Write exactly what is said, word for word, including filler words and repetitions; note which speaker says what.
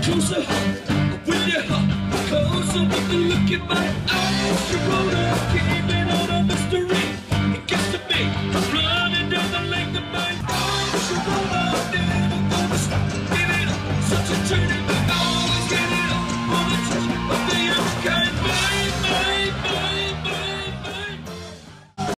Speaker 1: closer, will you closer with the look in my eyes? Sharona, keeping all the mystery. It gets to me, running down the length of my eyes. Sharona.